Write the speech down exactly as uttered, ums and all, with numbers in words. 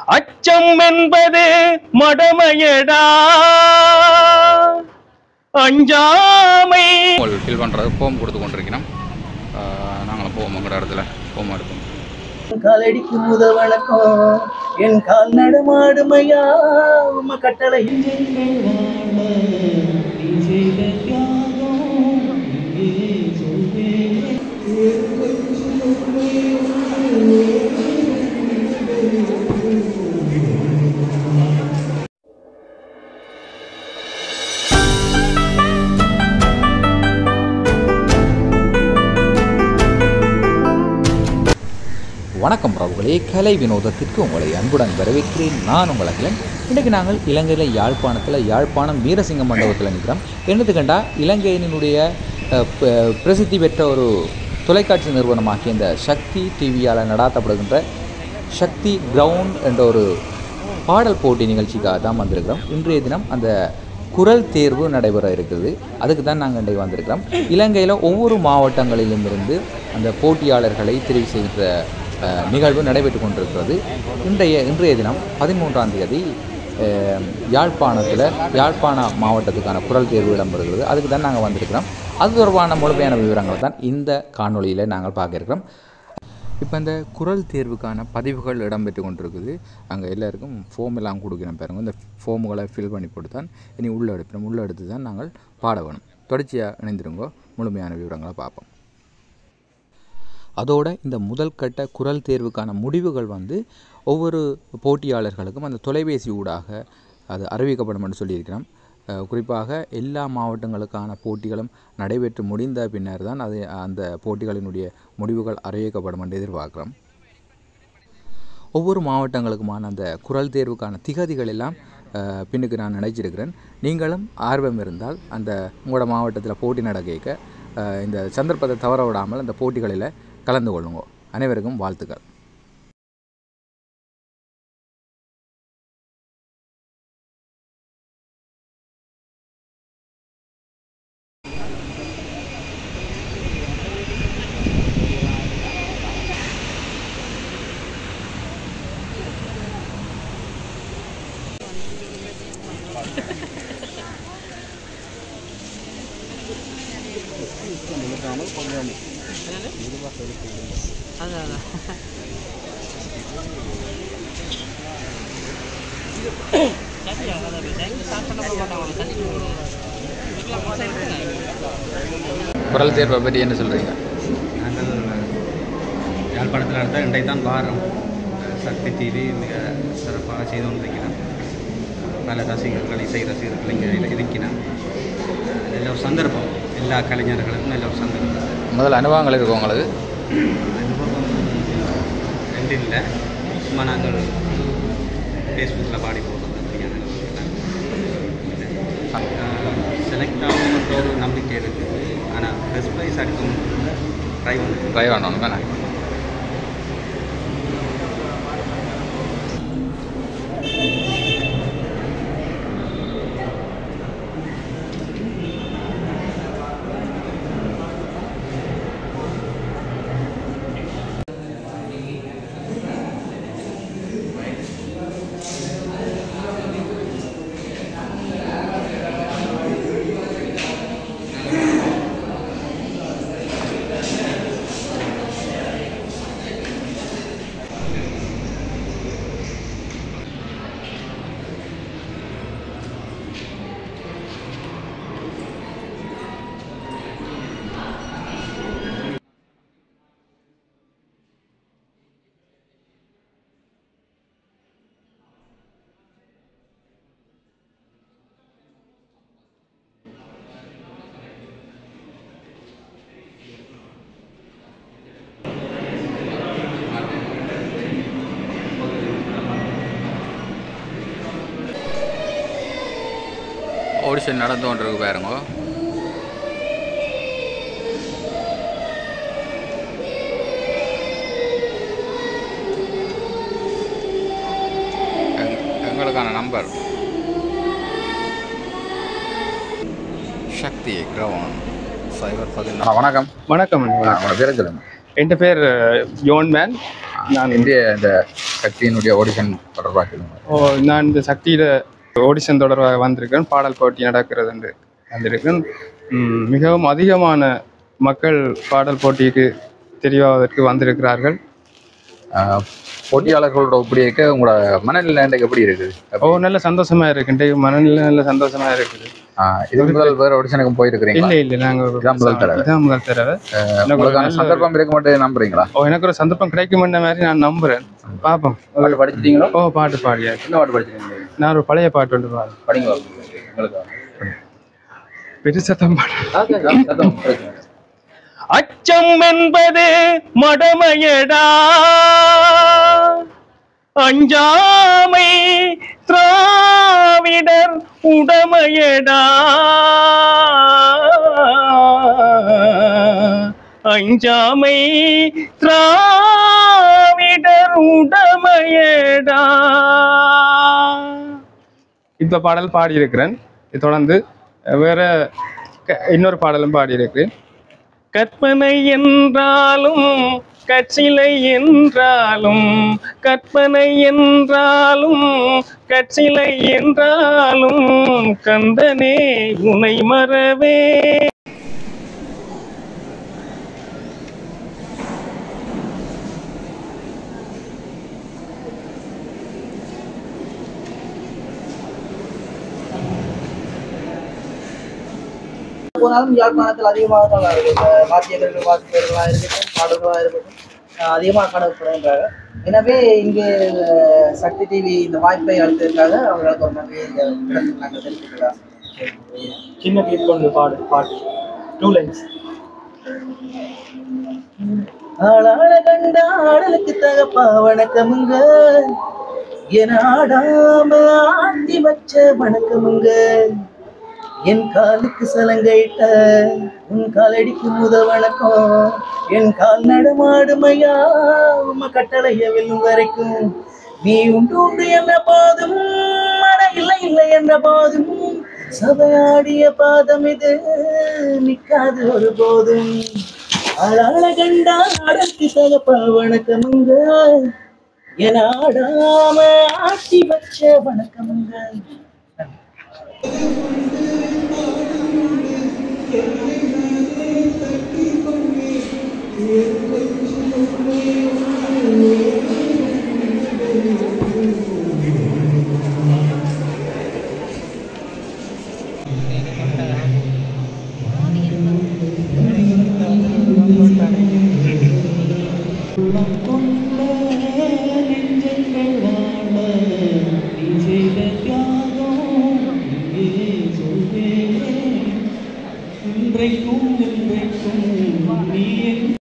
அச்சம் என்பது மடமையடா அஞ்சாமை ஃபில் பண்ணுறது ஃபோம் கொடுத்து கொண்டிருக்கிறோம். நாங்களும் போவோம் உங்களோட இடத்துல ஃபோம் எடுப்போம். காலடிக்கு முத வணக்கம் என் கால் நடமாடுமையா உம கட்டளை வணக்கம் பிரபுகளே, கலை வினோதத்திற்கு உங்களை அன்புடன் வரவேற்கிறேன். நான் உங்கள் அகிலன். இன்றைக்கு நாங்கள் இலங்கையில் யாழ்ப்பாணத்தில் யாழ்ப்பாணம் வீரசிங்க மண்டபத்தில் நிற்கிறோம். என்னது கண்டா இலங்கையினுடைய பிரசித்தி பெற்ற ஒரு தொலைக்காட்சி நிறுவனமாகிய இந்த சக்தி டிவியால் நடாத்தப்படுகின்ற சக்தி கிரவுண்ட் என்ற ஒரு பாடல் போட்டி நிகழ்ச்சிக்காக தான் வந்திருக்கிறோம். இன்றைய தினம் அந்த குரல் தேர்வு நடைபெற இருக்குது. அதுக்கு தான் நாங்கள் இன்றைக்கு வந்திருக்கிறோம். இலங்கையில் ஒவ்வொரு மாவட்டங்களிலும் இருந்து அந்த போட்டியாளர்களை தெரிவு செய்கிற நிகழ்வு நடைபெற்று கொண்டிருக்கிறது. இன்றைய இன்றைய தினம் பதிமூன்றாம் தேதி யாழ்ப்பாணத்தில் யாழ்ப்பாண மாவட்டத்துக்கான குரல் தேர்வு இடம்பெறுகிறது. அதுக்கு தான் நாங்கள் வந்திருக்கிறோம். அது தொடர்பான முழுமையான விவரங்கள் தான் இந்த காணொலியில் நாங்கள் பார்க்க இருக்கிறோம். இப்போ இந்த குரல் தேர்வுக்கான பதிவுகள் இடம்பெற்று கொண்டிருக்குது. அங்கே எல்லாருக்கும் ஃபோம் எல்லாம் கொடுக்கணும் பாருங்க. இந்த ஃபோமுகளை ஃபில் பண்ணி போட்டு தான் இனி உள்ளே எடுப்போம். உள்ளே எடுத்து தான் நாங்கள் பாட வேணும். தொடர்ச்சியாக இணைந்திருங்கோ, முழுமையான விவரங்களை பார்ப்போம். அதோடு இந்த முதல் கட்ட குரல் தேர்வுக்கான முடிவுகள் வந்து ஒவ்வொரு போட்டியாளர்களுக்கும் அந்த தொலைபேசி ஊடாக அது அறிவிக்கப்படும் என்று சொல்லியிருக்கிறோம். குறிப்பாக எல்லா மாவட்டங்களுக்கான போட்டிகளும் நடைபெற்று முடிந்த பின்னர் தான் அது அந்த போட்டிகளினுடைய முடிவுகள் அறிவிக்கப்படும் என்று எதிர்பார்க்கிறோம். ஒவ்வொரு மாவட்டங்களுக்குமான அந்த குரல் தேர்வுக்கான திகதிகள் எல்லாம் பின்னுக்கு நான் நினைச்சிருக்கிறேன். நீங்களும் ஆர்வம் இருந்தால் அந்த உங்களோட மாவட்டத்தில் போட்டி நடக்க இந்த சந்தர்ப்பத்தை தவற விடாமல் அந்த போட்டிகளில் கலந்து கொள்ளுங்க. அனைவருக்கும் வாழ்த்துக்கள். குரல் தேர்வை பற்றி என்ன சொல்கிறீங்க? நாங்கள் யாழ்ப்பாணத்தில் நடத்த இன்றைக்கு தான் வாரம் சக்தி டிவி மிக சிறப்பாக செய்து கொண்டிருக்கிறோம். பல ரசிகர்கள், இசை ரசிகர்கள் இங்கே இருக்கிறோம். நல்ல ஒரு சந்தர்ப்பம், எல்லா கலைஞர்களுக்கும் நல்ல ஒரு சந்தர்ப்பம். முதல் அனுபவங்கள் இருக்கும் உங்களுக்கு? அனுபவம் ரெண்டு இல்லை, சும்மா நாங்கள் ஃபேஸ்புக்கில் பாடி போடுறது அப்படியான செலக்ட் ஆகும்ன்ற ஒரு நம்பிக்கை இருக்குது. ஆனால் பெஸ்ட் ப்ரைஸ் அடிக்கும் ட்ரை பண்ண ட்ரை பண்ணணும் தானே? ஆடிஷன் நடந்து கொண்டிருக்கு பாருங்க. எங்களுக்கான நம்பர் சக்தி கிரவுண்ட் சைபர் பதினாறு. வணக்கம். வணக்கம். உங்களோட பேரை சொல்லுங்க. என் பேர் யோன் மேன். நான் இந்திய இந்த சக்தியினுடைய ஆடிஷன் தொடர்பாக சொல்லுங்க. ஓ நான் இந்த சக்தியில் ஆடிஷன் தொடர்பாக வந்திருக்கேன். பாடல் போட்டி நடக்கிறது என்று வந்திருக்கேன். மிகவும் அதிகமான மக்கள் பாடல் போட்டிக்கு தெரியாததற்கு வந்திருக்கிறார்கள். போட்டியாளர்களோட எப்படி இருக்க உங்களோட மனநிலை எப்படி இருக்குது? ஓ நல்ல சந்தோஷமா இருக்கு. மனநிலை நல்ல சந்தோஷமா இருக்குது. இதுக்கு முதல் வேற ஆடிஷனுக்கும் போயிருக்கிறீங்க? இல்லை இல்லை நாங்கள் இதான் முதல் தடவை. இதான் முதல் தடவை. சந்தர்ப்பம் இருக்க மாட்டேன் நம்புறீங்களா? ஓ எனக்கு ஒரு சந்தர்ப்பம் கிடைக்கும் மாதிரி நான் நம்புறேன். பார்ப்போம். பாட்டு படிச்சிட்டீங்களோ? ஓ பாட்டு பாடியா? என்ன பாட்டு படிச்சிருக்கீங்க? நான் ஒரு பழைய பாட்டு ஒன்று பாடு படிங்க. பெருசத்தம் பாடு. அச்சம் என்பது மடமையடா, அஞ்சாமை திராவிடர் உடமையடா, அஞ்சாமை திராவிடர் உடமையடா. இந்த பாடல் பாடியிருக்கிறேன். தொடர்ந்து வேற இன்னொரு பாடலும் பாடியிருக்கிறேன். கற்பனை என்றாலும் கட்சிலை என்றாலும், கற்பனை என்றாலும் கட்சிலை என்றாலும், கந்தனே உனை மறவே. போனாலும் யாழ்ப்பாணத்தில் அதிகமாக தான் இருக்குது. வாத்தியர்கள் வாசிப்பவர்களாக இருக்கட்டும், பாடல்களாக இருக்கட்டும் அதிகமாக காணப்படுகின்றார்கள். எனவே இங்கே சக்தி டிவி இந்த வாய்ப்பை அளித்ததற்காக அவர்களுக்கு ஒரு நன்றி நாங்கள் தெரிவிக்கலாம். சின்ன கிளிப் கொண்டு பாடு பாட்டு டூ லைன்ஸ். ஆளாள கண்ட ஆடலுக்கு தகப்பா வணக்கமுங்க, என ஆடாம ஆட்டி வச்ச வணக்கமுங்க, என் காலுக்கு சலங்கைட்ட உன் காலடிக்கு முத வணக்கம், என் கால் நடமாடுமையா உம்ம கட்டளைய வெல்லும் வரைக்கும், நீ உண்டு உண்டு என்ற பாதும் மன இல்லை இல்லை என்ற பாதும், சபையாடிய பாதம் இது நிற்காது ஒரு போதும், ஆளாள கண்டா ஆடலுக்கு தகப்பா வணக்கமுங்க, என ஆடாம ஆட்டி வச்ச வணக்கமுங்க. இன்றைக்கும் இன்றைக்கும் நீ